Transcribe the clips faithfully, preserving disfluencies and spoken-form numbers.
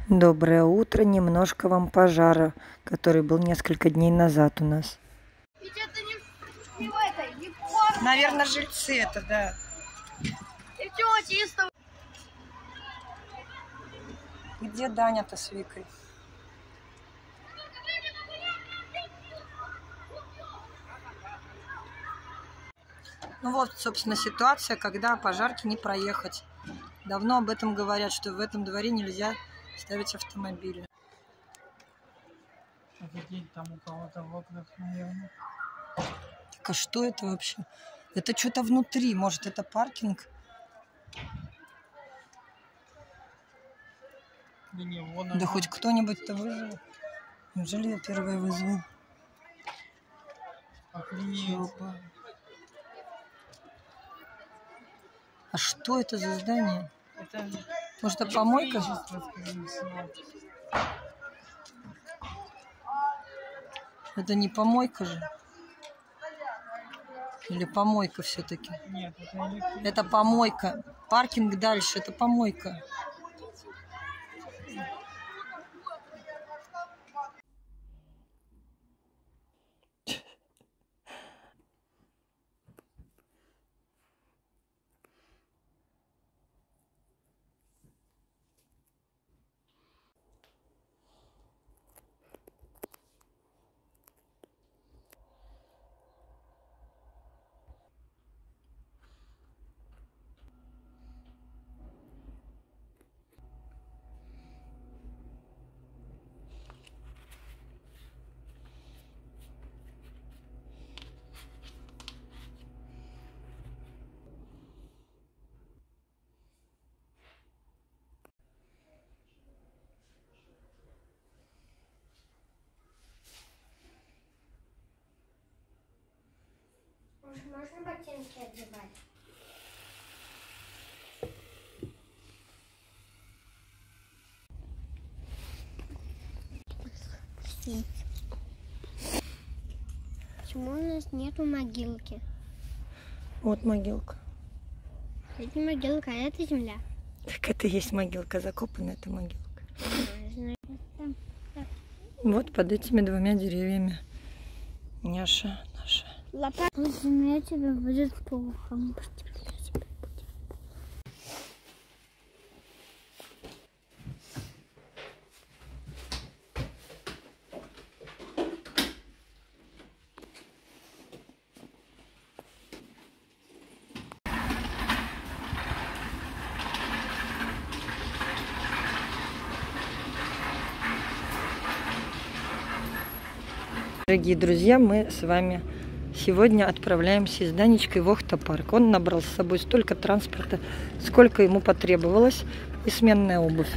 Доброе утро. Немножко вам пожара, который был несколько дней назад у нас. Ведь это не, не в этой, не в Наверное, жильцы это, да. И все чисто. Где Даня-то с Викой? Ну вот, собственно, ситуация, когда пожарки не проехать. Давно об этом говорят, что в этом дворе нельзя ставить автомобили. Офигеть, там у кого-то в окнах, наверное. Так а что это вообще? Это что-то внутри, может, это паркинг? Не, не, вон Да она. хоть кто-нибудь-то вызвал. Неужели я первая вызвал? Охренеть. А что это за здание? Это Может, это помойка? электричество, скорее всего. Это не помойка же? Или помойка все-таки? Нет, это электричество. Это помойка. Паркинг дальше, это помойка. Можно ботинки одевать? Почему у нас нету могилки? Вот могилка. Это не могилка, а это земля. Так это и есть могилка, закопанная эта могилка. Вот под этими двумя деревьями. Няша наша. Лопата. Без земля тебе будет плохо. Дорогие друзья, мы с вами сегодня отправляемся с Данечкой в Охта-парк. Он набрал с собой столько транспорта, сколько ему потребовалось, и сменная обувь.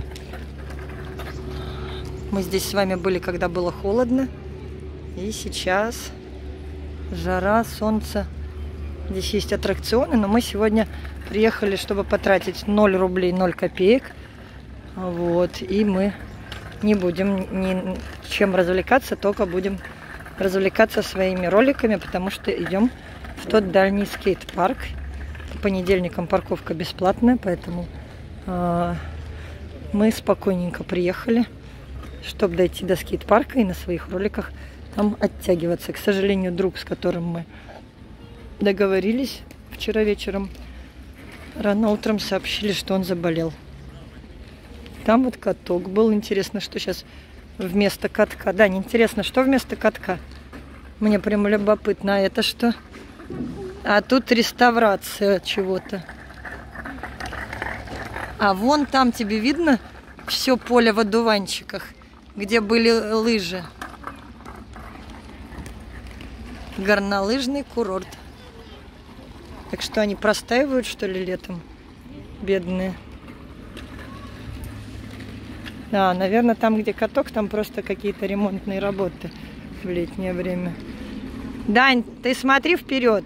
Мы здесь с вами были, когда было холодно, и сейчас жара, солнце. Здесь есть аттракционы, но мы сегодня приехали, чтобы потратить ноль рублей ноль копеек. Вот, и мы не будем ни чем развлекаться, только будем развлекаться своими роликами, потому что идем в тот дальний скейт-парк. По понедельникам парковка бесплатная, поэтому э, мы спокойненько приехали, чтобы дойти до скейт-парка и на своих роликах там оттягиваться. К сожалению, друг, с которым мы договорились вчера вечером, рано утром сообщили, что он заболел. Там вот каток был. Интересно, что сейчас вместо катка. Да, неинтересно, что вместо катка. Мне прям любопытно. А это что? А тут реставрация чего-то. А вон там тебе видно все поле в одуванчиках, где были лыжи. Горнолыжный курорт. Так что они простаивают, что ли, летом? Бедные. Да, наверное, там, где каток, там просто какие-то ремонтные работы в летнее время. Дань, ты смотри вперед.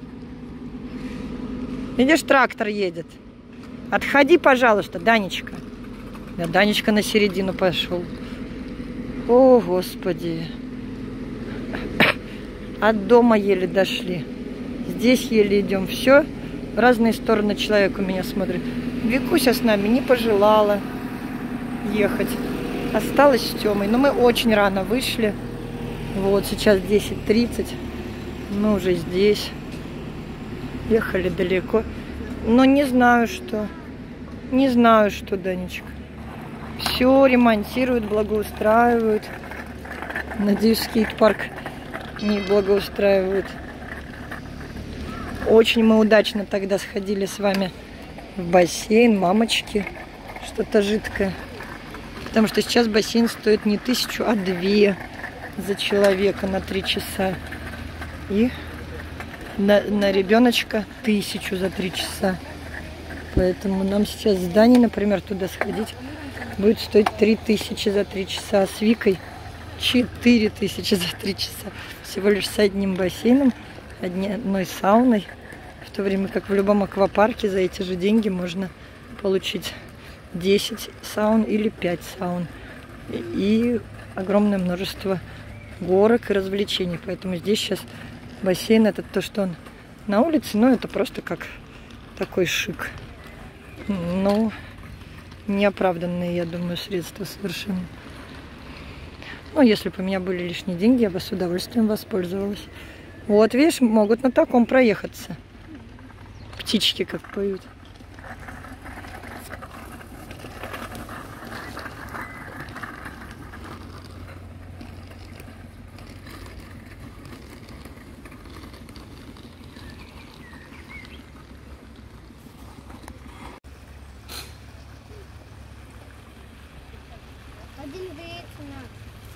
Видишь, трактор едет. Отходи, пожалуйста, Данечка. Да, Данечка на середину пошел. О, Господи. От дома еле дошли. Здесь еле идем. Все, в разные стороны человек у меня смотрит. Викуся с нами не пожелала ехать. осталась с Тёмой. Но мы очень рано вышли. Вот, сейчас десять тридцать. Мы уже здесь. Ехали далеко. Но не знаю, что. Не знаю, что, Данечка. Все ремонтируют, благоустраивают. Надеюсь, скейт-парк не благоустраивают. Очень мы удачно тогда сходили с вами в бассейн, мамочки. Что-то жидкое. Потому что сейчас бассейн стоит не тысячу, а две за человека на три часа. И на, на ребеночка тысячу за три часа. Поэтому нам сейчас с Даней, например, туда сходить будет стоить три тысячи за три часа. А с Викой четыре тысячи за три часа. Всего лишь с одним бассейном, одной сауной. В то время как в любом аквапарке за эти же деньги можно получить десять саун или пять саун. И огромное множество горок и развлечений. Поэтому здесь сейчас бассейн, это то, что он на улице, но это просто как такой шик. Но неоправданные, я думаю, средства совершенно. Ну, если бы у меня были лишние деньги, я бы с удовольствием воспользовалась. Вот, видишь, могут на таком проехаться. Птички как поют. Один греется на.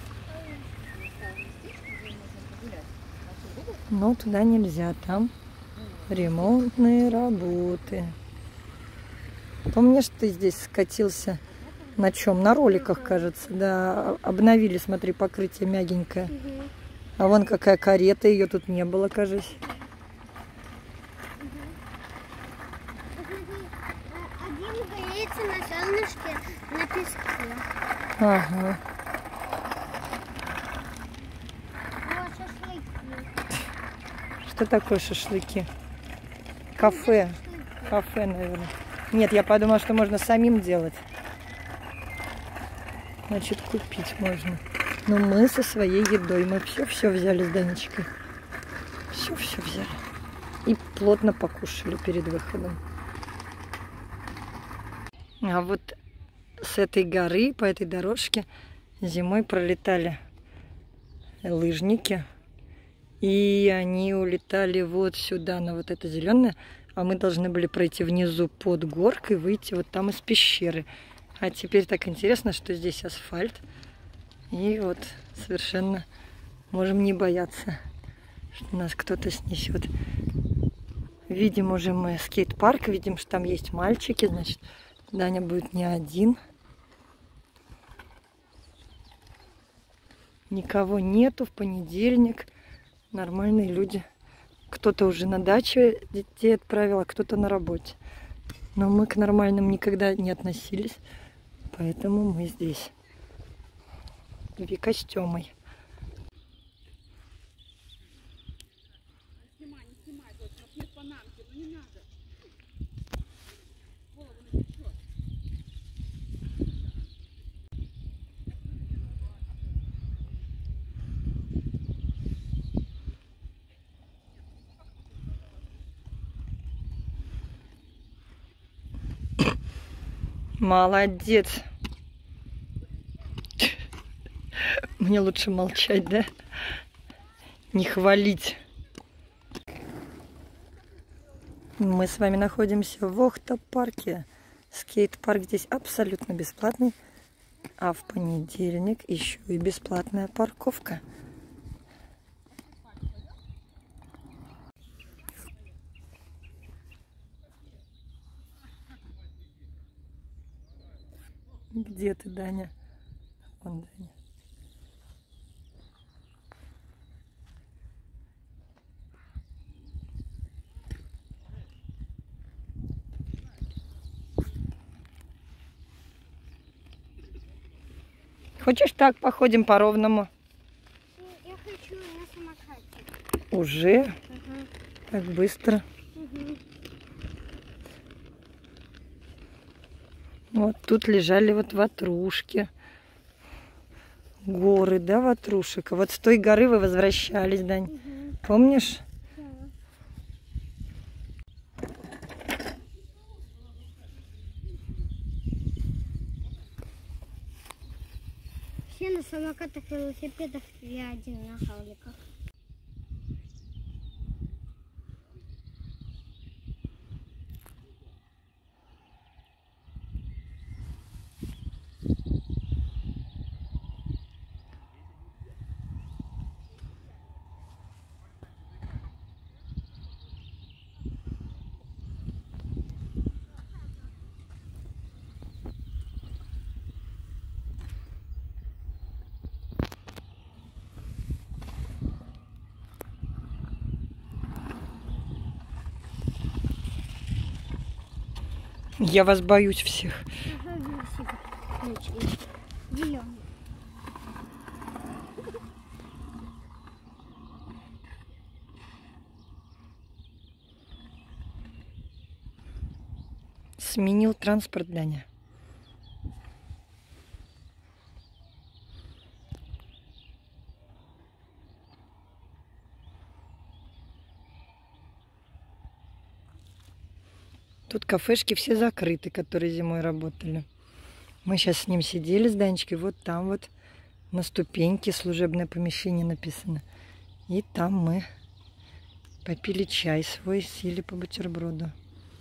Но туда нельзя, там ремонтные работы. Помнишь, ты здесь скатился на чем? На роликах, кажется, да. Обновили, смотри, покрытие мягенькое. Угу. А вон какая карета, ее тут не было, кажется. Один греется на солнышке, на песке. Ага. Вот шашлыки. Что такое шашлыки? Кафе. Кафе, наверное. Нет, я подумала, что можно самим делать. Значит, купить можно. Но мы со своей едой, мы все-все взяли с Данечкой. Все-все взяли. И плотно покушали перед выходом. А вот с этой горы, по этой дорожке, зимой пролетали лыжники. И они улетали вот сюда, на вот это зеленое. А мы должны были пройти внизу под горкой, выйти вот там из пещеры. А теперь так интересно, что здесь асфальт. И вот совершенно можем не бояться, что нас кто-то снесет. Видим уже мы скейт-парк, видим, что там есть мальчики, значит, Даня будет не один. Никого нету в понедельник. Нормальные люди. Кто-то уже на даче детей отправил, а кто-то на работе. Но мы к нормальным никогда не относились, поэтому мы здесь. Вика с Тёмой. Молодец. Мне лучше молчать, да? Не хвалить. Мы с вами находимся в Охта-парке. Скейт-парк здесь абсолютно бесплатный. А в понедельник еще и бесплатная парковка. Где ты, Даня? Вон Даня. Хочешь так походим по ровному? Я хочу на самокате. Уже? Угу. Так быстро. Угу. Вот тут лежали вот ватрушки. горы, да, ватрушек? А вот с той горы вы возвращались, Дань. Угу. Помнишь? Да. Все на самокатах, велосипедах, я один на хауликах. Я вас боюсь всех. Ага, велосипед. Зеленый. Сменил транспорт, Даня. Тут кафешки все закрыты, которые зимой работали. Мы сейчас с ним сидели, с Данечкой, вот там вот на ступеньке служебное помещение написано. И там мы попили чай свой, сели по бутерброду.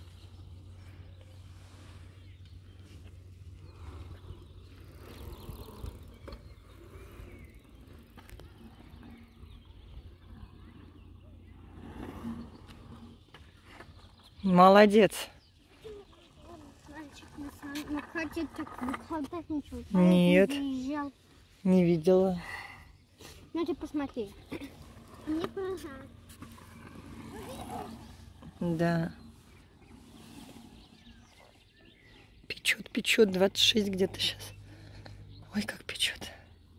Молодец. Мальчик на самокате так выкладывать ничего. Нет. Заезжал. Не видела. Ну ты посмотри. Не пожалуйста. Да. Печет, печет. двадцать шесть где-то сейчас. Ой, как печет.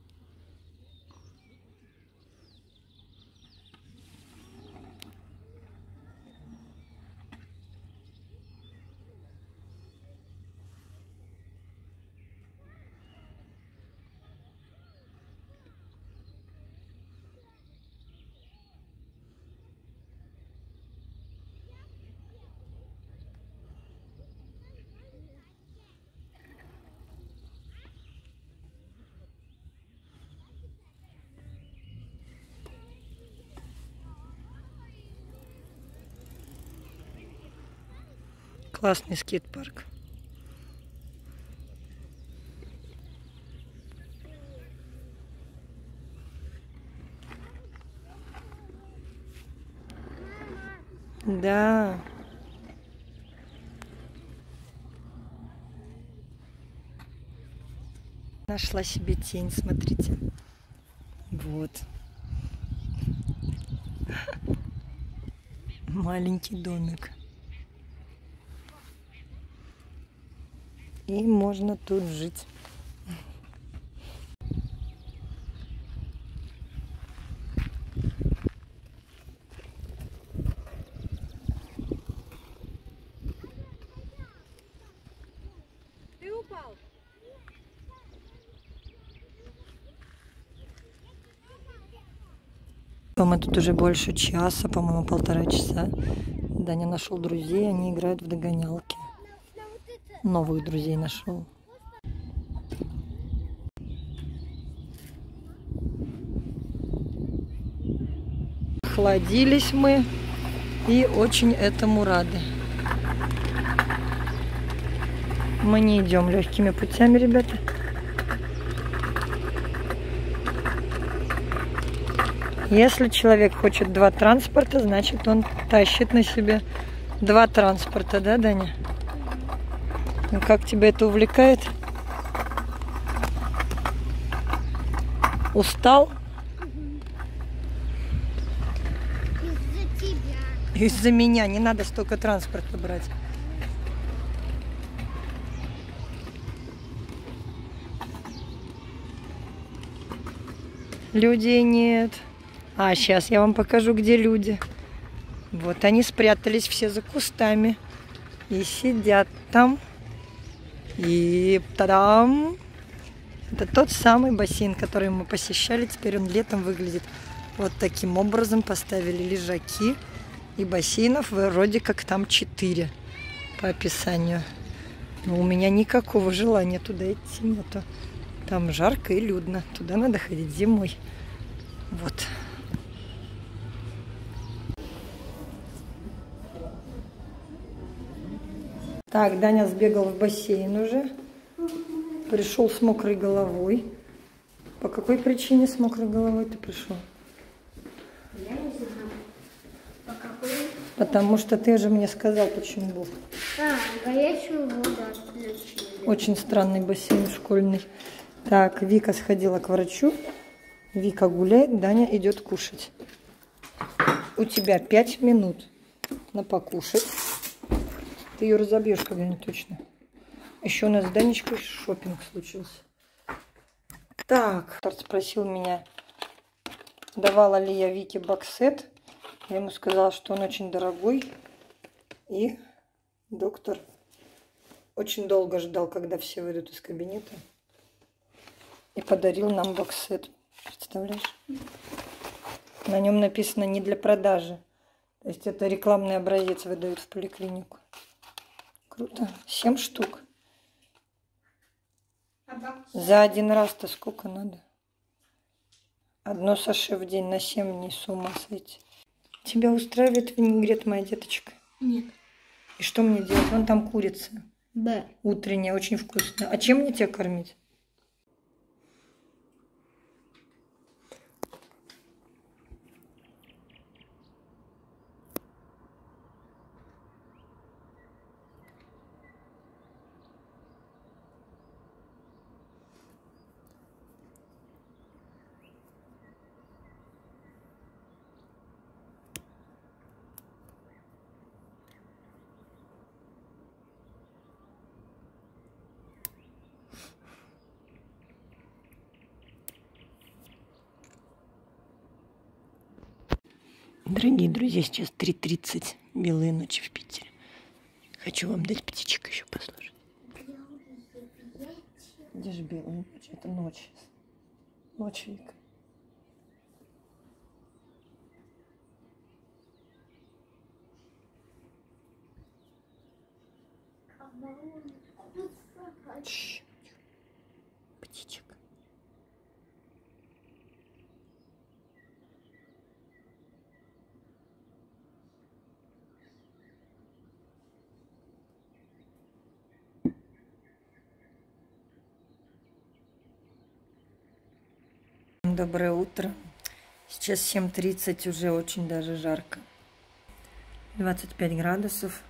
Классный скейт-парк. Да. Нашла себе тень, смотрите. Вот. Маленький домик. И можно тут жить. Ты упал. Мы тут уже больше часа, по-моему, полтора часа. Даня нашел друзей, они играют в догонялки. Новых друзей нашел. Охладились мы и очень этому рады. Мы не идем легкими путями, ребята. Если человек хочет два транспорта, значит он тащит на себе два транспорта, да, Даня? Ну, как тебя это увлекает? Устал? Из-за тебя. Из-за меня. Не надо столько транспорта брать. Людей нет. А, сейчас я вам покажу, где люди. Вот они спрятались все за кустами. И сидят там. И та-дам! Это тот самый бассейн, который мы посещали. Теперь он летом выглядит вот таким образом. Поставили лежаки. И бассейнов вроде как там четыре по описанию. Но у меня никакого желания туда идти нету. Там жарко и людно. Туда надо ходить зимой. Вот. Так, Даня сбегал в бассейн уже. Пришел с мокрой головой. По какой причине с мокрой головой ты пришел? Я не знаю. По какой? Потому что ты же мне сказал, почему был. А, горячую воду отключили. Очень странный бассейн школьный. Так, Вика сходила к врачу. Вика гуляет, Даня идет кушать. У тебя пять минут на покушать. Ты ее разобьешь когда-нибудь точно. Еще у нас с Данечкой шопинг случился. Так, доктор спросил меня, давала ли я Вике боксет. Я ему сказала, что он очень дорогой. И доктор очень долго ждал, когда все выйдут из кабинета. И подарил нам боксет. Представляешь? На нем написано не для продажи. То есть это рекламный образец выдают в поликлинику. Круто. Семь штук. За один раз-то сколько надо? Одно саше в день на семь дней, с ума сойти. Тебя устраивает винегрет, моя деточка? Нет. И что мне делать? Вон там курица. Б. Утренняя, очень вкусная. А чем мне тебя кормить? Дорогие друзья, сейчас три тридцать, белые ночи в Питере. Хочу вам дать птичек еще послушать. Где же белая ночь? Это ночь. Ночь, Вика. Чш. Птичек. Доброе утро. Сейчас семь тридцать, уже очень даже жарко. двадцать пять градусов.